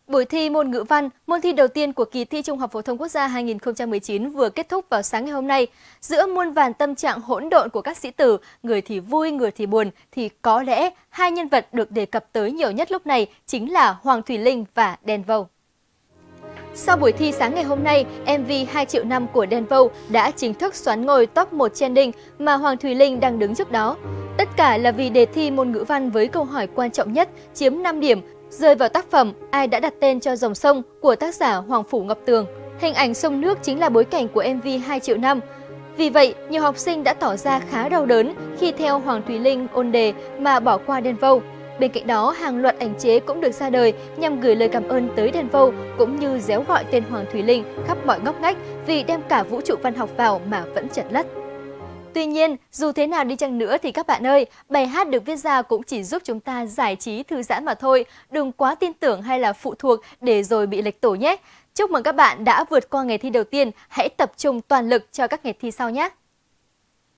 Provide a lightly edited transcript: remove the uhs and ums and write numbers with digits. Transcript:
Buổi thi môn ngữ văn, môn thi đầu tiên của kỳ thi Trung học phổ thông quốc gia 2019 vừa kết thúc vào sáng ngày hôm nay. Giữa muôn vàn tâm trạng hỗn độn của các sĩ tử, người thì vui, người thì buồn, thì có lẽ hai nhân vật được đề cập tới nhiều nhất lúc này chính là Hoàng Thùy Linh và Đen Vâu. Sau buổi thi sáng ngày hôm nay, MV 2 triệu năm của Đen Vâu đã chính thức soán ngôi top 1 trending mà Hoàng Thùy Linh đang đứng trước đó. Tất cả là vì đề thi môn ngữ văn với câu hỏi quan trọng nhất chiếm 5 điểm, rơi vào tác phẩm Ai đã đặt tên cho dòng sông của tác giả Hoàng Phủ Ngọc Tường. Hình ảnh sông nước chính là bối cảnh của MV 2 triệu năm. Vì vậy, nhiều học sinh đã tỏ ra khá đau đớn khi theo Hoàng Thùy Linh ôn đề mà bỏ qua Đen Vâu. Bên cạnh đó, hàng loạt ảnh chế cũng được ra đời nhằm gửi lời cảm ơn tới Đen Vâu cũng như réo gọi tên Hoàng Thùy Linh khắp mọi ngóc ngách vì đem cả vũ trụ văn học vào mà vẫn chật lất. Tuy nhiên, dù thế nào đi chăng nữa thì các bạn ơi, bài hát được viết ra cũng chỉ giúp chúng ta giải trí thư giãn mà thôi. Đừng quá tin tưởng hay là phụ thuộc để rồi bị lệch tổ nhé. Chúc mừng các bạn đã vượt qua ngày thi đầu tiên, hãy tập trung toàn lực cho các ngày thi sau nhé.